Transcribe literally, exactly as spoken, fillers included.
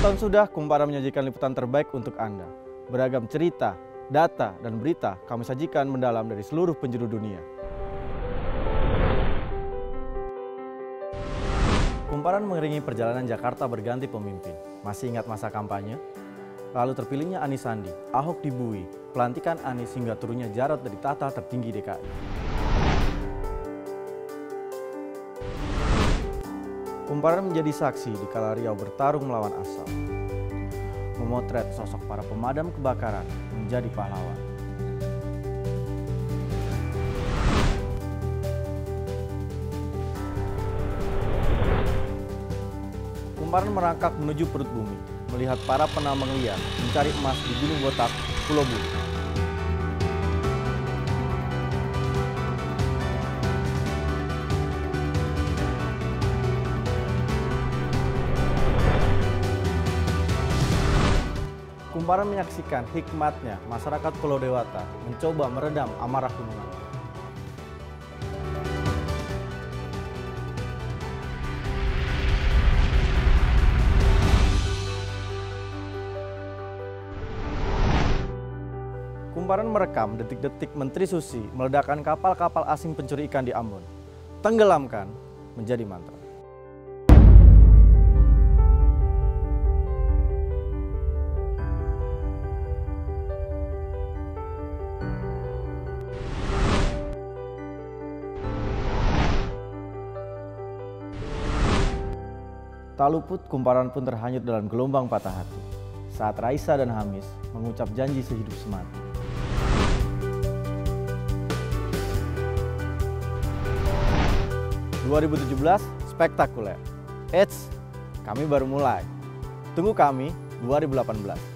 tahun sudah Kumparan menyajikan liputan terbaik untuk Anda. Beragam cerita, data, dan berita kami sajikan mendalam dari seluruh penjuru dunia. Kumparan mengiringi perjalanan Jakarta berganti pemimpin. Masih ingat masa kampanye? Lalu terpilihnya Anies Sandi, Ahok dibui, pelantikan Anies hingga turunnya Jarot dari tahta tertinggi D K I. Kumparan menjadi saksi di kala Riau bertarung melawan asap. Memotret sosok para pemadam kebakaran menjadi pahlawan. Kumparan merangkak menuju perut bumi, melihat para penambang liar mencari emas di Gunung Botak, Pulau Bulu. Kumparan menyaksikan hikmatnya masyarakat Pulau Dewata mencoba meredam amarah gunungan. Kumparan merekam detik-detik Menteri Susi meledakkan kapal-kapal asing pencuri ikan di Ambon. Tenggelamkan menjadi mantra. Tak luput, Kumparan pun terhanyut dalam gelombang patah hati saat Raisa dan Hamis mengucap janji sehidup semati. dua ribu tujuh belas spektakuler. Eits, kami baru mulai. Tunggu kami dua ribu delapan belas.